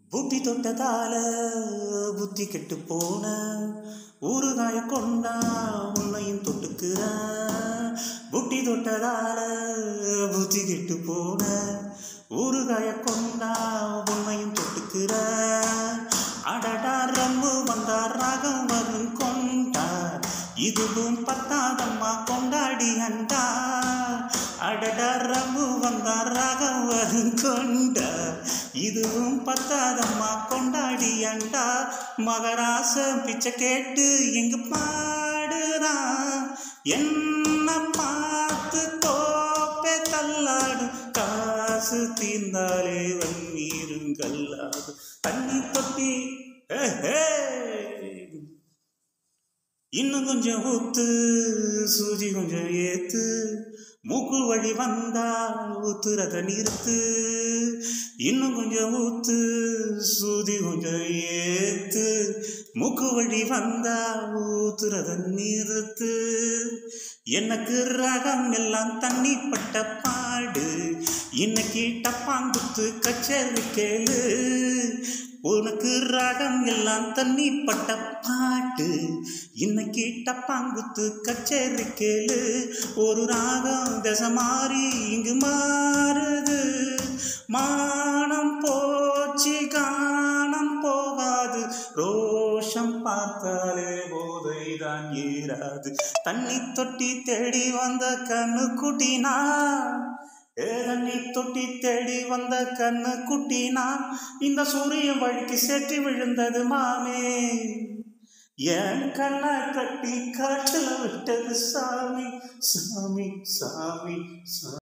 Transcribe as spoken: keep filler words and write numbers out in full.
புத்தி தொட்டதால புத்தி கெட்டு போன ஊறுகாய கொண்டா உன்னையும் தொட்டுக்கிற. புத்தி தொட்டதால புத்தி கெட்டு போன ஊறுகாய கொண்டா உன்னையும் தொட்டுக்கிற. அடடா ரம்மு வந்தார் ராகம் வரும் கொண்டார் இதுவும் பத்தாதம்மா கொண்டாடி அண்டா. அடடா ரம்மு வந்தார் ராகம் வரும் கொண்டார் இதுவும் பத்தாதம்மா கொண்டாடி அண்டா. மகராசம் பிச்சை கேட்டு எங்கு பாடுறான் என்ன பார்த்து தோப்பே தள்ளாடும். காசு தீர்ந்தாலே வன்னீருங்கல்லாது தண்ணி தொட்டி இன்னும் கொஞ்சம் ஊத்து சூஜி கொஞ்சம் ஏத்து மூக்கு வழி வந்தா ஊத்துறத நிறுத்து. இன்னும் கொஞ்சம் ஊத்து சூதி கொஞ்சம் ஏத்து மூக்கு வழி வந்தா ஊத்துறத நிறுத்து. எனக்கு ரகம் எல்லாம் தண்ணி பட்ட பாடு இன்னைக்கு டப்பாங்குத்து கச்சேரி கேளு. உனக்கு ராகம் எல்லாம் தண்ணி பட்ட பாட்டு இன்னைக்கு டப்பாங்குத்து கச்சேரி கேளு. ஒரு ராகம் தசை மாறி இங்கு மாறுது. மானம் போச்சு காணம் போகாது ரோஷம் பார்த்தாலே போதைதான் ஏறாது. தண்ணி தொட்டி தேடி வந்த கண்ணு குட்டினா ஏதண்ணி தொட்டி தேடி வந்த கண்ணு குட்டினா இந்த சூரியன் வழிக்கு செற்றி விழுந்தது மாமே. என் கண்ணை கட்டி காட்டுல விட்டது சாமி சாமி சாமி சாமி.